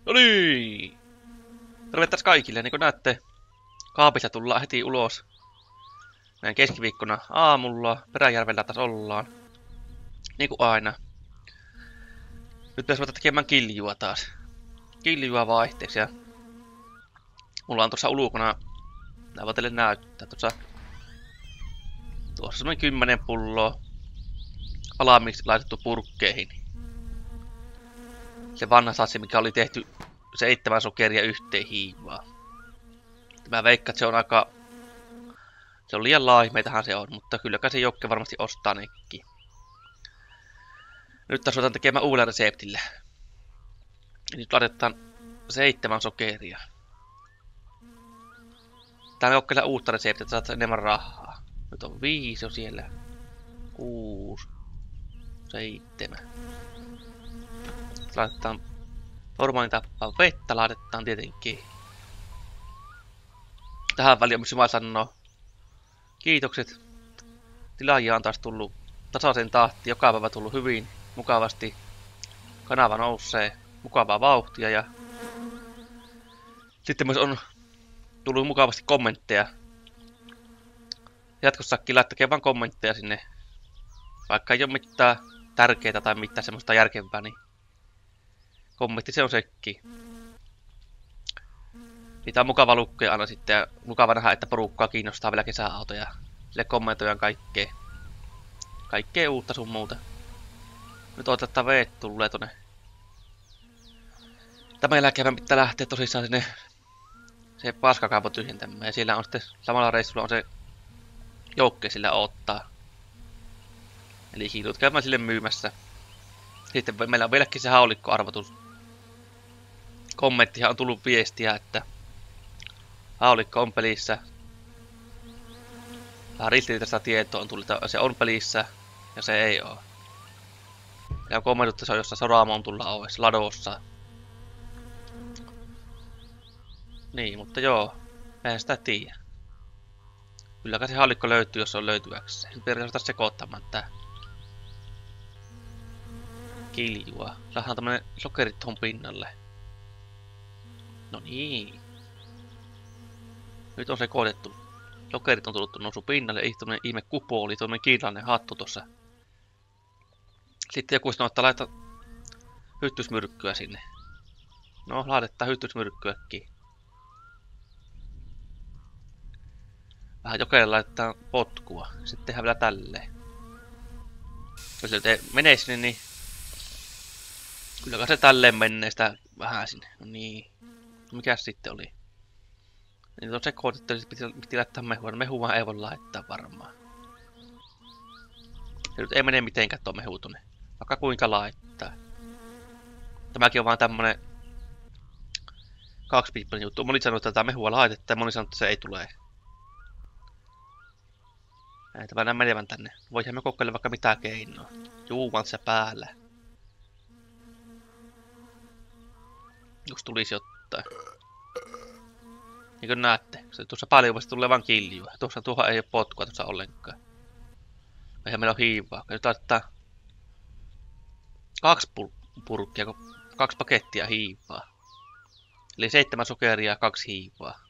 No niin! Tervetuloa kaikille, niin kuin näette, kaapista tullaan heti ulos. Näin keskiviikkona aamulla, Peräjärvellä taas ollaan. Niin kuin aina. Nyt pitäisi ruveta tekemään kiljua taas. Kiljua vaihteeksi ja... Mulla on tuossa ulkona... Nää voi teille näyttää tuossa semmonen 10 pulloa. Valmiiksi laitettu purkkeihin. Se vanha satsi, mikä oli tehty 7 sokeria yhteen hiivaa. Mä veikkaan, että se on aika... Se on liian laimeitahan se on, mutta kylläkään se Jokke varmasti ostaa nekin. Nyt taas ruvetaan tekemään uudella reseptillä. Nyt laitetaan 7 sokeria. Tää on Jokkella uutta reseptiä, että saat enemmän rahaa. Nyt on 5 jo siellä. 6. 7. Laitetaan normaalin tappaa vettä, laitetaan tietenkin. Tähän väliin mä sanoo. Kiitokset. Tilaajia on taas tullut tasaisen tahti, joka päivä tullut hyvin mukavasti. Kanava nousee mukavaa vauhtia ja sitten myös on tullut mukavasti kommentteja. Jatkossakin laittakaa vaan kommentteja sinne. Vaikka ei ole mitään tärkeää tai mitään semmoista järkempää, niin kommentti se on sekin. Niitä on mukava lukea aina sitten ja mukava nähdä, että porukkaa kiinnostaa vielä kesäautoja. Sille kommentoidaan kaikkea. Kaikkea uutta sun muuta. Nyt otetaan veet tulee tonne. Tämän jälkeen meidän pitää lähteä tosissaan sinne se paskakaapo tyhjentämään. Ja siellä on sitten samalla reissulla on se Jokke sillä ottaa. Eli hiilut käymään sille myymässä. Sitten meillä on vieläkin se haulikkoarvotus. Kommenttihan on tullut viestiä, että haulikko on pelissä. Vähän ristiriitaista tietoa on tullut, että se on pelissä ja se ei oo. Ja on kommentoitu, että se on jossain Soramontulla ovessa, ladossa. Niin, mutta joo, eihän sitä tiedä. Kylläkään se haulikko löytyy, jos se on löytyäkseen. Nyt pitäisi ottaa sekoittamaan tää kiljua. Saadaan tämmönen sokerit tuohon pinnalle. No niin. Nyt on sekoitettu. Sokerit on tullut nousu pinnalle. Ei tommonen ihme kupo oli, tommonen kiinalainen hattu tossa. Sitten joku sanoo, että laita hyttysmyrkkyä sinne. No, laitetaan hyttysmyrkkyäkin. Vähän Jokelle laitetaan potkua. Sitten tehdään vielä tälleen. Jos se menee sinne, niin... Kylläkään se tälleen menee sitä vähän sinne. No niin. Mikäs sitten oli? Niin on sekoitettu, että piti laittaa mehua. No mehua ei voi laittaa varmaan. Se nyt ei mene mitenkään tuo mehu tonne. Vaikka kuinka laittaa. Tämäkin on vaan tämmönen... Kaksipiippunen juttu. Moni sanoo, että tätä mehua laitetaan ja moni sanoo, että se ei tule. Näitä vaan menevän tänne. Voihan me kokeilla vaikka mitä keinoa. Juuman se päällä. Jos tulisi jotain. Niin kuin näette, se tuossa paljon vasta tulee vaan kiljua. Tuohon ei ole potkua tuossa ollenkaan. Eihän meillä on hiivaa. Nyt laittaa 2 purkkia, 2 pakettia hiivaa. Eli 7 sokeria ja 2 hiivaa.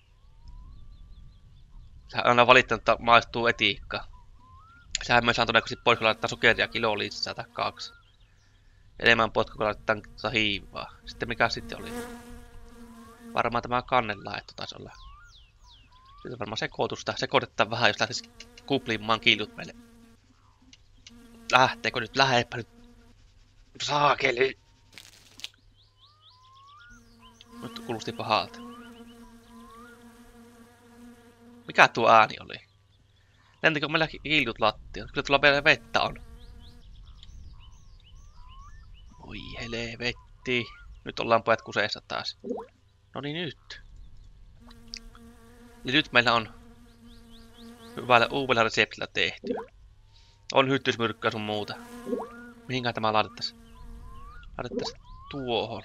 Sehän on aina valittanut, että maistuu etiikka. Sehän myös on todennäköisesti pois, kun laittaa sokeria kilo lisää tai 2. Enemmän potkua, kun laittaa hiivaa. Sitten mikä sitten oli? Varmaan tämä kannenlaitto taisi olla. Sitten on varmaan sekoitusta. Sekoitetaan vähän, jos lähtisi kuplimaan kiljut meille. Lähteekö nyt? Lähepä nyt. Saakeli! Nyt kuulosti pahalta. Mikä tuo ääni oli? Lentikö meillä kiljut lattiaan? Kyllä tuolla vielä vettä on. Oi helvetti. Nyt ollaan pojat kuseessa taas. No niin nyt. Eli nyt meillä on hyvällä uudella reseptillä tehty. On hyttysmyrkkyä sun muuta. Mihinkään tämä laitettaisiin? Laitettaisiin tuohon.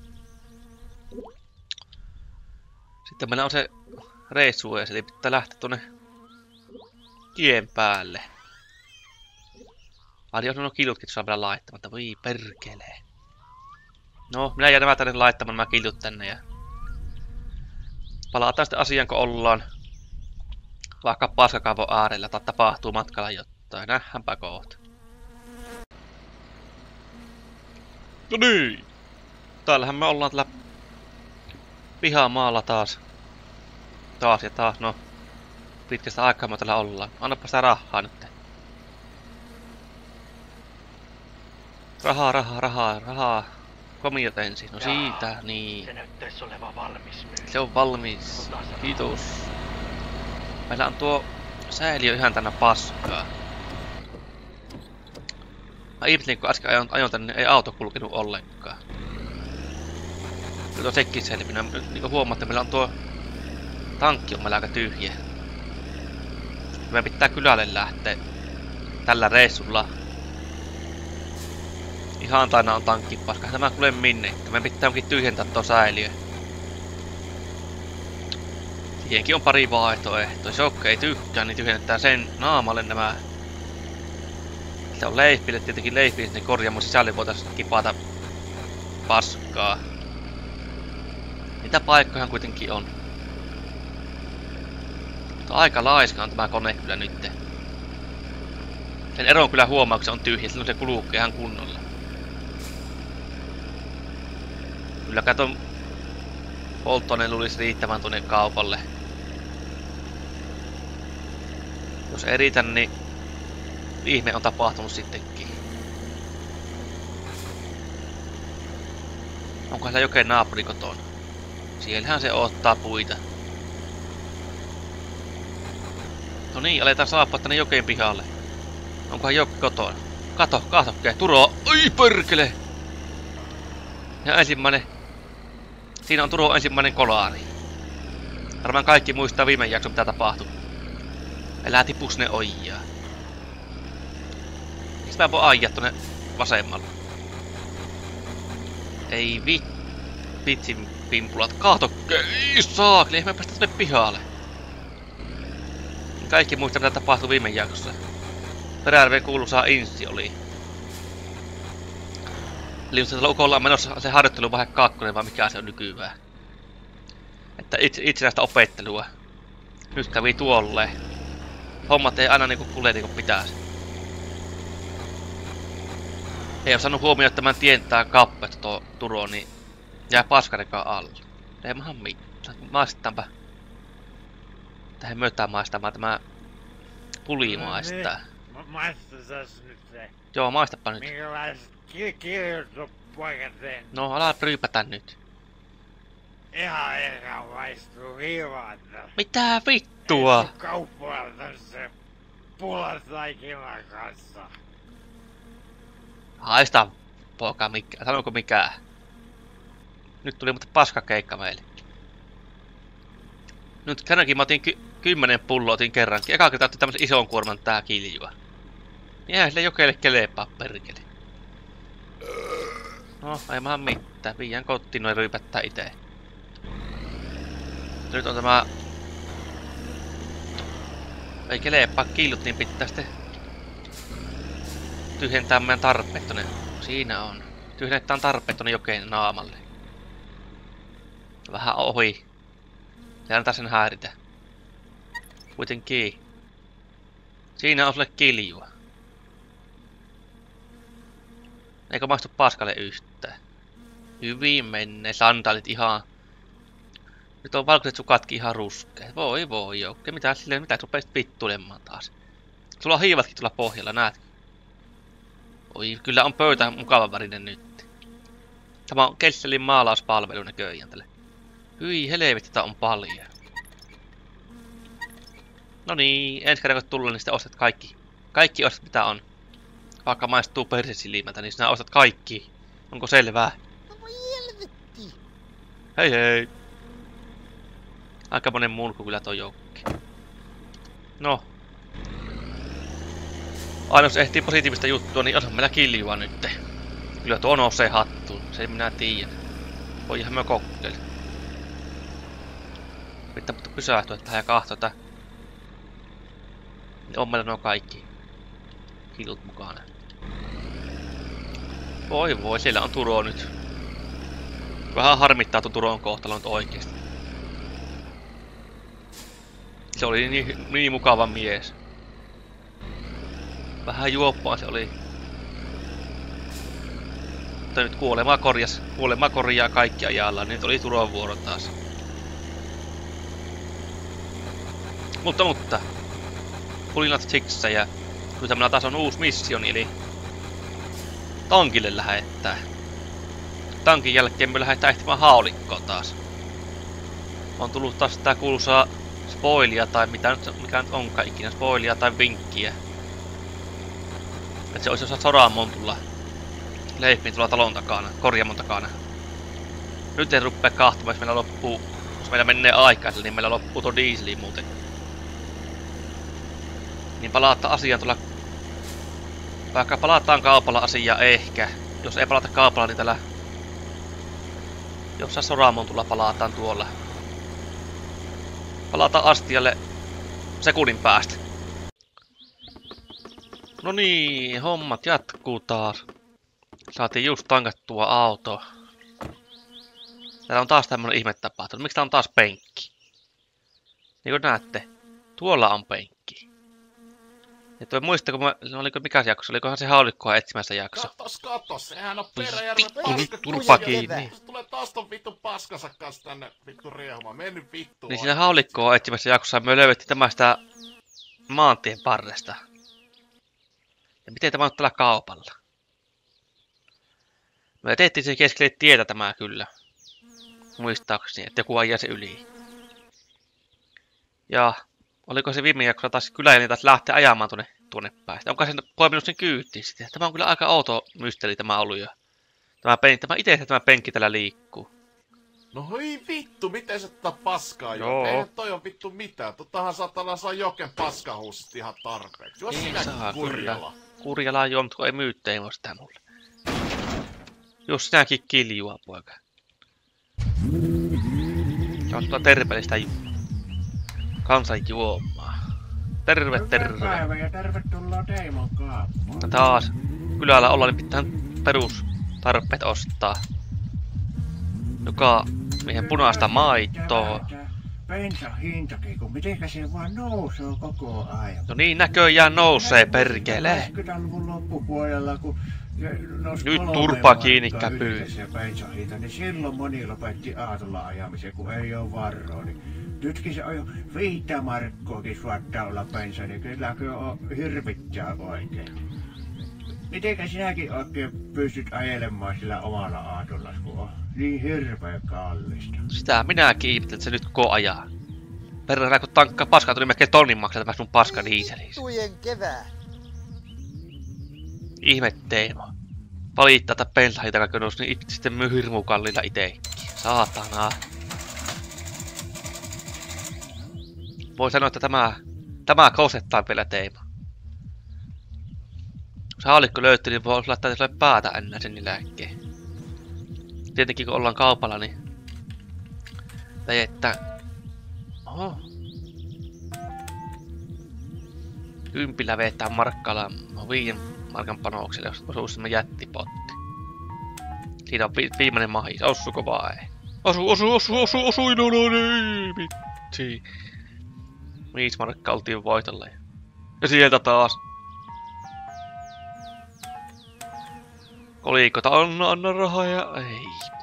Sitten meillä on se reissu ees, eli pitää lähteä tuonne tien päälle. Ai jos on kiljutkin tuossa vielä laittamatta, voi perkelee. No, minä jään nämä tänne laittamaan nämä kiltut tänne ja... Palataan sitten asiaan, kun ollaan. Vaikka paskakaavon äärellä tai tapahtuu matkalla jotain. Nähdäänpä kohta. No niin! Täällähän me ollaan tällä pihamaalla taas. Taas ja taas, no. Pitkästä aikaa me täällä ollaan. Annapa sitä rahaa nyt. Rahaa. Komiot ensin. No siitä, niin. Se näyttäisi olevan valmis myös. Se on valmis. Kiitos. Meillä on tuo säiliö ihan tänä paskaa. Mä ihmettelin, kun äsken ajoin tänne, ei auto kulkenut ollenkaan. Nyt on sekin selvinnyt. Nyt niin kuin huomaatte, meillä on tuo tankki on meillä aika tyhjä. Meidän pitää kylälle lähteä tällä reissulla. Ihan taina on tankki paska. Tämä kuule minne. Meidän pitää onkin tyhjentää tuo säiliö. Siihenkin on pari vaihtoehtoa. Jos ei tykkää, niin tyhjennetään sen naamalle nämä. Se on leipille, tietenkin leipille, niin korjaamon sisälle voitaisiin kipata paskaa. Mitä paikkojahan kuitenkin on. Mutta aika laiska on tämä kone kyllä nyt. Sen eron kyllä huomaa, kun se on tyhjä, silloin se kulukee ihan kunnolla. Kyllä katon polttoaineen luulisi riittävän tuonne kaupalle. Jos ei riitä, niin ihme on tapahtunut sittenkin. Onko siellä jokin naapuri kotona? Siellähän se ottaa puita. No niin, aletaan saapua tänne jokeen pihalle. Onkohan jokki kotona? Kato, Turo! Oi perkele! Ja ensimmäinen... Siinä on Turo ensimmäinen kolaari. Varmaan kaikki muistaa viime jakson mitä tapahtui. Älä tipus ne ojaa. Miksi mä voin ajaa tonne vasemmalla? Ei vitsin pimpulat. Kaatokke! Ei saakeli, eihän me päästä tonne pihalle. Kaikki muistaa mitä tapahtui viime jaksossa. Peräjärven kuuluisaa inssi oli. Eli jos tällä ukolla on menossa se harjoitteluvaihe 2, vai mikä se on nykyään. Että itsenäistä opettelua. Nyt kävi tuolle. Hommat ei aina niinku kulje niinku pitäisi. Ei oo saanut huomioon tämän tientää kappetta tuo Turo, niin jää paskarikaan alle. Ei mahan mitään. Maistetaanpa. Tähän mötään maistamaan tämä puli maistaa. Maistetas nyt se. Joo, maistapa nyt. Minkälaiset kirjoitus poika teen? No, ala ryypätä nyt. Ihan eka maistuu hiivalta. Mitä vittua? Ei tuu kauppualta se pullastaikinan kanssa. Haista, poika, mikä. Sanoiko mikään? Nyt tuli mutta paskakeikka meille. Nyt kerrankin mä otin 10 pulloa otin kerrankin. Eka kertaa otin tämmösen ison kuorman tää kiljua. Eihän sille jokeille kelepaa perkele. No, ei mahan mitään. Viiän kotiin noin ryypättää ite. Nyt on tämä... Ei kelepaa killut, niin pitää sitten... Tyhjentää meidän tarpeet tonne. Siinä on. Tyhjennetään tarpeet tonne jokeen naamalle. Vähän ohi. Ja antaa sen häiritä. Kuitenkin. Siinä on sulle kiljua. Eikö maistu paskalle yhtään? Hyvin menne, sandaalit ihan... Nyt on valkoiset sukatkin ihan ruskeet. Voi Joukke, mitä silleen, mitä rupesit vittuilemaan taas? Sulla on hiivatkin tuolla pohjalla, näetkö? Oi, kyllä on pöytä mukavan värinen nyt. Tämä on Kesselin maalauspalvelu näköjään tälle. Hyi helvetti, tätä on paljon. No niin, ensi kerran kun tullaan, niin sitten ostat kaikki. Kaikki ostat mitä on. Vaikka maistuu persesilmältä, niin sinä ostat kaikki. Onko selvää? No voi helvetti. Hei hei. Aika monen mulku kyllä toi joukki. No. Aina jos ehtii positiivista juttua, niin onhan meillä kiljua nyt. Kyllä tuo nousee hattuun, se minä tiedän. Voihan me kokeilla. Pitää mutta pysähtyä tähän ja kahtota. Niin on meillä nuo kaikki kilut mukana. Voi, siellä on Turo nyt. Vähän harmittaa tuon Turon kohtalon nyt oikeesti. Se oli niin mukava mies. Vähän juoppaa se oli. Mutta nyt kuolema korjaa kaikki ajalla. Nyt oli Turon vuoro taas. Mutta. Pulinat siksä ja nyt meillä taas on uusi missioni, eli tankille lähettää. Tankin jälkeen me lähdetään etsimään haulikkoa taas. On tullut taas tää kuuluisaa spoilia tai mikä nyt onkaan ikinä, spoilia tai vinkkiä. Et se olisi jossain Soramontulla Leifin tuolla talon takana, korjaamon takana. Nyt ei rupea kahtumaan, jos meillä menee aikaa, niin meillä loppuu tuo dieseli muuten. Niin palataan asiaan tuolla. Vaikka palataan kaupalla asiaa ehkä. Jos ei palata kaupalla, niin täällä jossain Soramontulla palataan tuolla. Palataan astialle sekunnin päästä. No niin, hommat jatkuu taas. Saatiin just tankattua auto. Täällä on taas tämmönen ihme tapahtunut. Miksi tää on taas penkki? Niin kuin näette, tuolla on penkki. Ja toi muistako, oliko mikä se jakso? Olikohan se haulikkoa etsimässä jakso? Katos, sehän on Peräjärven turpa kiinni. Se tulee taas ton vittu paskansa kanssa tänne vittu riehumaan. Mennyt vittu. Niin siinä haulikkoa etsimässä jaksossa me löydettiin tämmöistä maantien varresta. Ja miten tämä on tällä kaupalla? Me tehtiin sen keskelle tietä tämä kyllä. Muistaakseni, että joku ajaa se yli. Ja oliko se viime jaksossa taas kyläjäni taas lähteä ajamaan tuonne päin. Onko se poiminut sen kyytiin sitten? Tämä on kyllä aika outo mysteeri tämä ollut jo. Tämä itse tämä penkki täällä liikkuu. No hyi vittu, miten se tätä paskaa Joo. jo? Eihän toi on vittu mitään. Tottahan saatana saa joken paskahuussit ihan tarpeeksi. Jos Ei sinäkin saa, Kurjala. Kurjalaa juo, mutta kun ei myyttei sitä mulle. Jos sinäkin kiljua, poika. Se on tuolla terveellistä kansan juomaa. Terve. Päivä ja tervetuloa Teimon kaappaan. Ja taas kylällä ollaan, niin pitää perustarpeet ostaa. Joka mihin punaista maitoa. Bensan hintakin, kun mitenkä se vaan nousee koko ajan. No niin näköjään nousee perkele. 80-luvun loppupuolella, kun Nyt turpa kiinni käpyy. Bensan hinta, niin silloin moni lopetti aatolla ajamisen, kun ei oo varoa. Niin nytkin se on jo 5 markkoakin saattaa olla bensa, niin kyllä on hirvittää oikein. Mitenkä sinäkin oikein pystyt ajelemaan sillä omalla aatollas, kun on niin hirveän kallista? Sitä minäkin ihmettelen, että se nyt koko ajaa. Perhana kun tankkaa paskaa, tuli melkein tonnin maksaa tämä sun paska diiseliin. Vittujen kevää. Ihme Teemo. Valittaa tätä bensahinta, kun nousi niin sitten myy hirmu kallilla itekin. Saatana. Voi sanoa, että tämä kosettaa vielä Teemo. Jos haulikko löytyy, niin voi laittaa sille päätä ennen sen lääkkeen. Tietenkin kun ollaan kaupalla, niin tai että oho. Kympillä vetää markkalla 5 markan panokselle, jos osuu semmonen jättipotti. Siinä on viimeinen mahis. Osuuko vai? Osui, no niin, vitsi. 5 markkaa oltiin voitolle. Ja sieltä taas. Kolikota anna rahaa ja ei.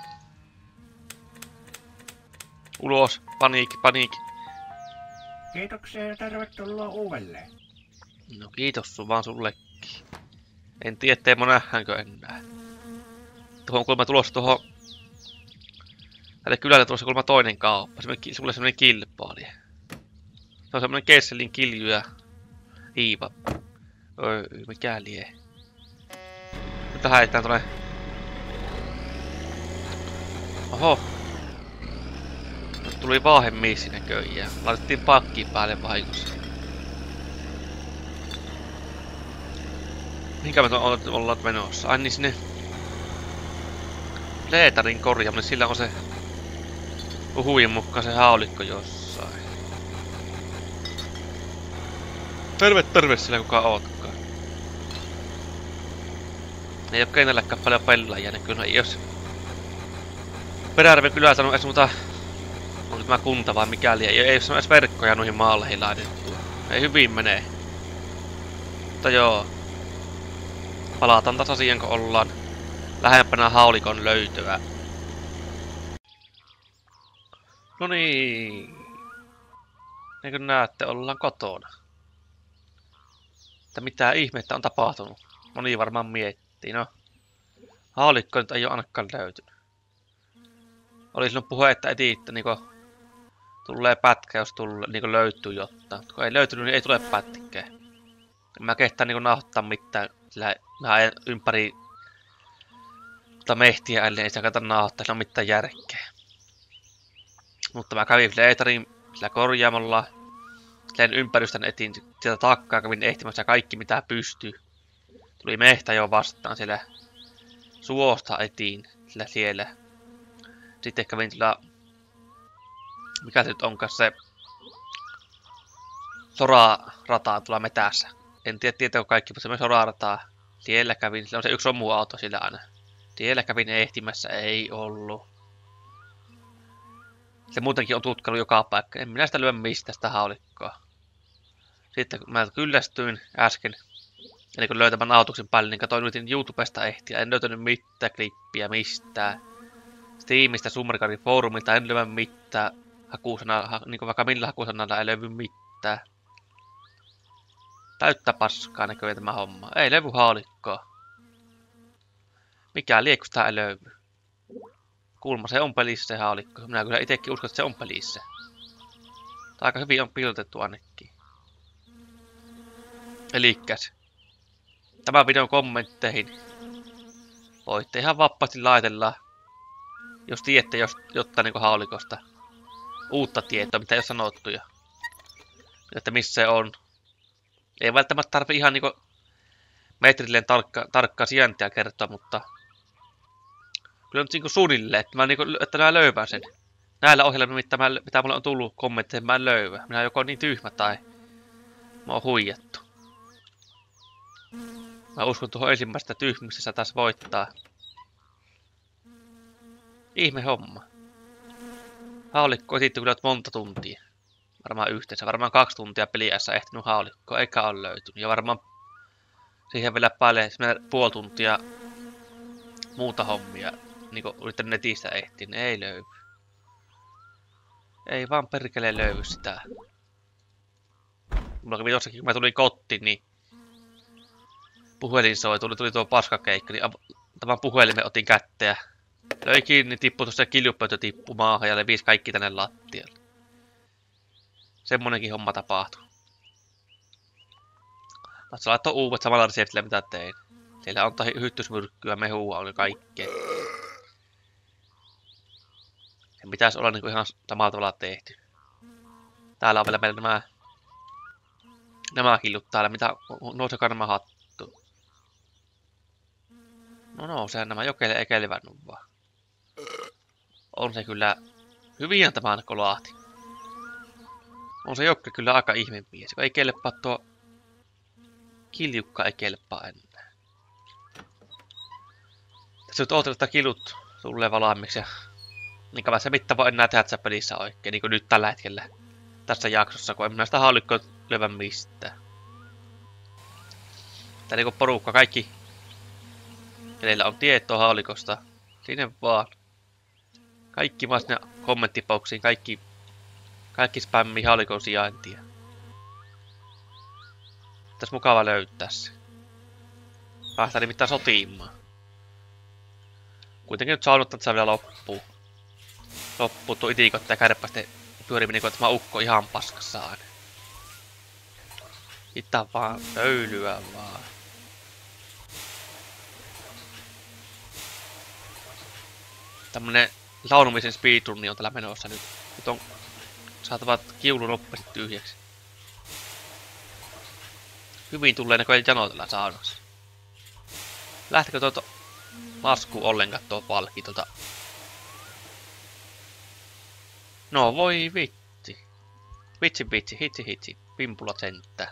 Ulos. Paniikki. Kiitoksia ja tervetuloa uudelleen. No kiitos vaan sullekin. En tiedä, Teemo nähdäänkö enää. Tuohon on kuulemma tulossa tuohon. Tälle kylälle tulossa kuulemma toinen kauppa. Sulle semmonen kilpailija. Se on semmonen Kesselin kilju ja Iiva. Mikä lie. Nyt lähetään tonne. Oho. Nyt tuli vaahemiissi näköjään. Laitettiin pakkiin päälle vahingossa. Mihinkä me ollaan menossa? Ai niin sinne Leetarin korjaaminen, sillä on se huhujen mukaan se haulikko jossain. Terve sillä kuka ootkaan. Ei oo kenelläkään paljon pelaajia, niin kyllä jos Peräjärven kylässä on edes muuta... Onko tämä kunta vai mikäli? Ei ole edes verkkoja noihin maaleihin laitettu. Ei hyvin menee. Mutta joo. Palataan taas asiaan, kun ollaan lähempänä haulikon löytöä. No niin. Niin kuin näette, ollaan kotona. Että mitä ihmettä on tapahtunut? Moni varmaan miettii, no. Haulikko nyt ei ole ainakaan löytynyt. Oli silloin puhe, että etiitte niinku tulee pätkä, jos niinku löytyy jotain. Kun ei löytynyt, niin ei tule pätkää. Mä kehtään niinku nauhoittaa mitään, sillä mä ajan ympäri mehtiä, eli ei sitä kannata nauhoittaa, sillä on mitään järkeä. Mutta mä kävin Fleetarin sillä korjaamolla. Silleen ympäristön etin sieltä takkaa, kävin ehtimässä kaikki mitä pystyy. Tuli mehtä jo vastaan siellä suosta etiin, sillä siellä. Sitten kävin sillä... Mikä se nyt onkaan se... Sora-rataa tuolla metässä. En tiedä tietääkö kaikki, mutta se myös Sora-rataa. Siellä kävin, sillä on se yksi romuauto sillä aina. Siellä kävin ehtimässä, ei ollut. Se muutenkin on tutkailu joka paikka. En minä sitä lyö mistä sitä haulikkoa. Sitten kun mä kyllästyin äsken, eli kun löytämään autuksen päälle, niin katsoin yritin YouTubesta ehtiä. En löytänyt mitään klippiä mistään. Steamista, Summergarin foorumilta en löyä mitään. Niin vaikka millä hakusanalla ei löydy mitään. Täyttä paskaa näköjään tämä homma. Ei löydy haulikkoa. Mikään liekkusta ei löydy. Kuulemma se on pelissä se haulikko. Minä kyllä itekin uskon, että se on pelissä. Aika hyvin on pilotettu ainakin. Elikkäs. Tämän videon kommentteihin voitte ihan vapaasti laitella, jos tiedätte jotain niinku haulikosta. Uutta tietoa, mitä ei ole sanottu ja että missä se on. Ei välttämättä tarvitse ihan niinku metrilleen tarkkaa sijaintia kertoa, mutta kyllä nyt niinku suunnilleen, että mä löydän sen. Näillä ohjelmilla, mitä mulle on tullut kommentteihin, mä en löyvä. Minä joko niin tyhmä tai mä oon huijattu. Mä uskon tuohon ensimmäistä tyhmyksessä taas voittaa. Ihme homma. Haulikko etitty kyllä monta tuntia. Varmaan yhteensä. Varmaan 2 tuntia peliässä ehtinyt haulikkoa, eikä ole löytynyt. Ja varmaan siihen vielä päälle puoli tuntia muuta hommia. Niinku yrittänyt netistä ehtiä, niin ei löydy. Ei vaan perkele löydy sitä. Mulla kävi jossakin, kun mä tulin kotiin, niin puhelin soi, tuli tuo paskakeikka, niin tämän puhelimen otin kätteen. Löi kiinni, tippui tuossa kiljupöytö tippu maahan ja levisi kaikki tänne lattialle. Semmonenkin homma tapahtui. Tässä laittoi uudet samalla reseptillä mitä tein. Siellä on hyttysmyrkkyä, mehua on kaikkea. Sen pitäisi olla niinku ihan samalla tavalla tehty. Täällä on vielä meillä nämä killut täällä, mitä nousekaan nämä hattu. No, sehän nämä jokelle ei kelvännyt vaan. On se kyllä hyviä tämä kolahti. On se jokke kyllä aika ihmemies, kun ei kelpaa tuo kiljukka ei kelpaa enää. Tässä nyt ootellaan, että kilut tulee valmiiksi ja niin kauan se mitään voi enää tehdä tässä pelissä oikein, niin kuin nyt tällä hetkellä tässä jaksossa, kun en minä sitä haulikkoa löyvä mistään. Tää niinku porukka, kaikki, kenellä on tietoa haulikosta, sinne vaan. Kaikki vaan sinne kommenttiboksiin, kaikki spämmii haulikon sijaintia. Tässä mukava löytää se. Päästään nimittäin sotimaan. Kuitenkin nyt saunuttaa, että se vielä loppuu. Loppuu tuo itikotta ja kärppäisten pyöriminen, kun tämä ukko ihan paskassa aina. Itä vaan, löylyä vaan. Tämmönen launumisen speedrunni on täällä menossa nyt. Nyt on saatava kiulu nopeasti tyhjäksi. Hyvin tulee näköjään jano tällä saunassa. Lähtekö tuota lasku ollenkaan tuo palkki tuota? No voi vitti. Vitsi, hitsi. Pimpula senttää.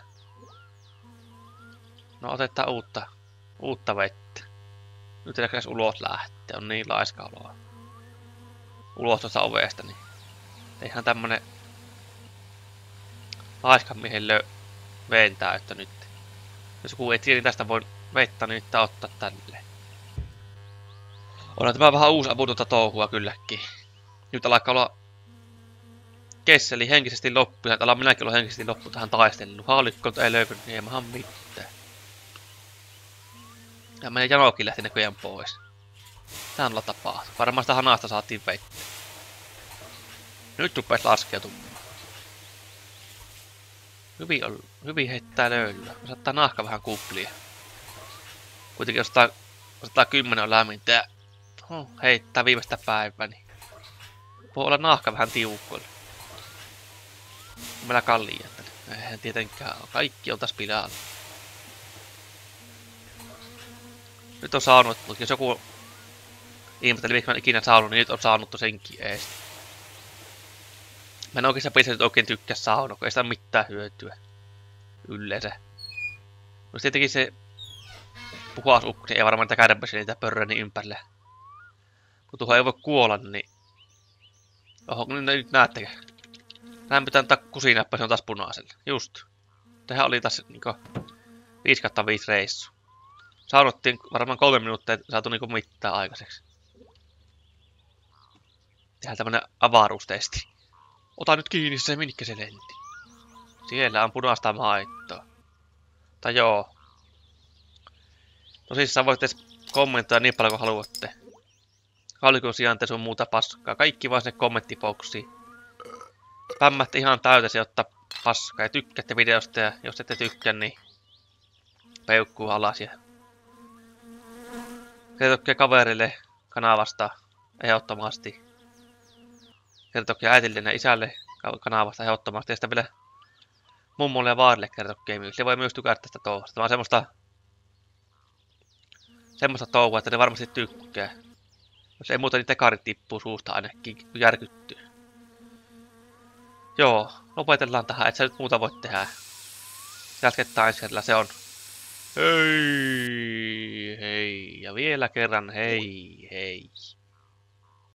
No otetaan uutta vettä. Nyt edes ulos lähtee, on niin laiska oloa. ulos tuosta ovesta, niin eihän tämmönen laiskan miehen ventää, että nyt. Jos joku ei tiedä, niin tästä voi veittaa, niin nyt ottaa tälleen. Onhan tämä vähän uusi avutonta touhua kylläkin. Nyt alkaa olla kesseli henkisesti loppu, ja täällä minäkin olen henkisesti loppu tähän taistellut. Haalikkolta ei löytynyt, niin ei mahan mitään. Ja meidän janokin lähti näköjään pois. Tää on tapahtu. Varmaan sitä hanasta saatiin veittä. Nyt rupes laskeutumaan. Hyvin heittää löylyä. Saattaa nahka vähän kuplia. Kuitenkin jos 110 on lämmintä heittää viimeistä päivää, niin voi olla nahka vähän tiukoilla. Meillä kallia, että eihän tietenkään ole. Kaikki on tässä pilalla. Nyt on saanut, mutta jos joku ihmetteli, miksi mä en ikinä saanut, niin nyt on saanut senkin ees. Mä en oikeastaan pitänyt oikein tykkää saunaa, kun ei sitä ole mitään hyötyä. Yleensä. No tietenkin se puhas ukko, niin ei varmaan niitä kärpäsiä niitä pörröni ympärille. Kun tuohon ei voi kuolla, niin... Oho, nyt näettekö? Lämpötään kusinäppä, se on taas punaisella. Just. Tähän oli taas niinku 5/5 reissu. Saunottiin varmaan 3 minuuttia, että saatu niinku mitään aikaiseksi. Tehdään tämmönen avaruustesti. Ota nyt kiinni se, minkä se lenti. Siellä on punaista maitoa. Tai joo. Tosissaan voitte kommentoida niin paljon kuin haluatte. Haulikon sijaan te sun muuta paskaa. Kaikki vaan sinne kommenttiboksiin. Spämmätte ihan täytäsi ottaa paskaa ja tykkäätte videosta ja jos ette tykkää, niin peukkuu alas ja kertokaa kaverille kanavasta ehdottomasti. Kertokaa äitille ja isälle kanavasta ehdottomasti ja sitten vielä mummolle ja vaarille kertokaa myös. Se voi myös tykätä tästä touhusta. Tämä on semmoista touhua, että ne varmasti tykkää. Jos ei muuta, niin tekarit tippuu suusta ainakin, kun järkyttyy. Joo, lopetellaan tähän, et sä nyt muuta voi tehdä. Jatketaan ensi kerralla, se on. Hei, hei, ja vielä kerran hei, hei.